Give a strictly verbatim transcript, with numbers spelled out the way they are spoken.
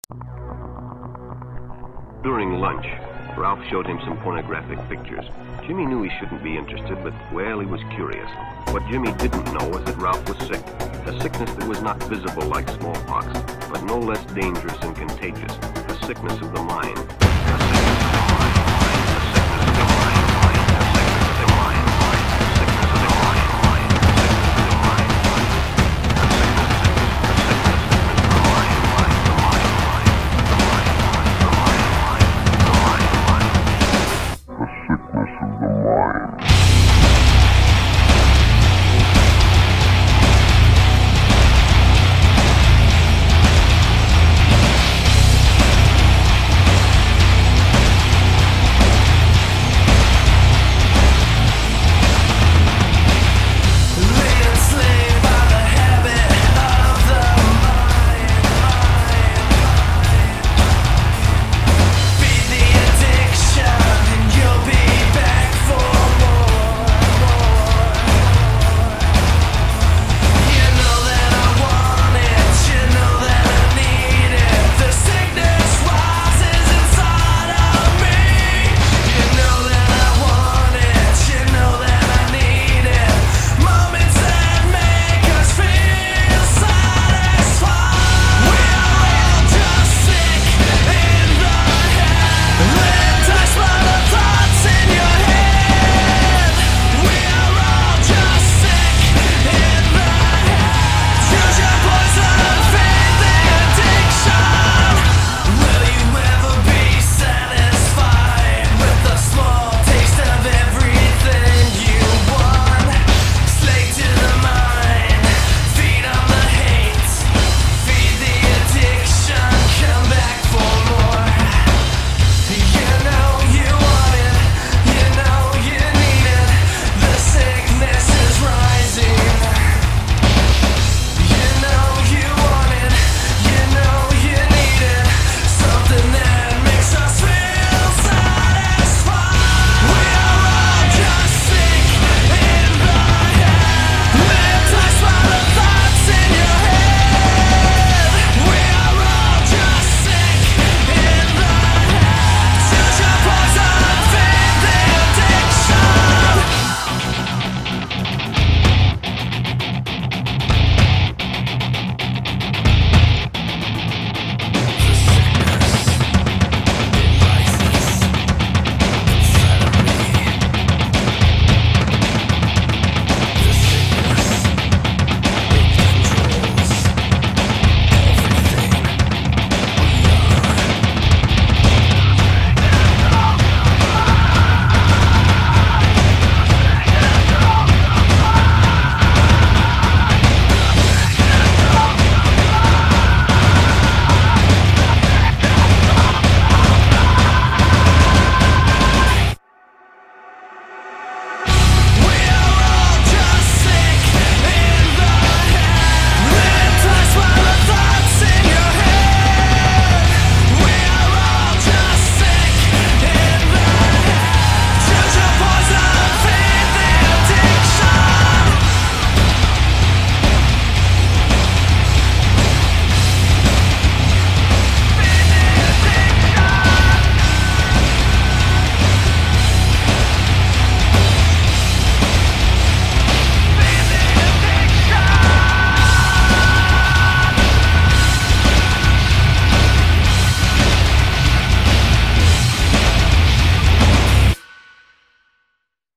During lunch, Ralph showed him some pornographic pictures. Jimmy knew he shouldn't be interested, but, well, he was curious. What Jimmy didn't know was that Ralph was sick. A sickness that was not visible like smallpox, but no less dangerous and contagious. A sickness of the mind. A sickness of the mind. A sickness of the mind.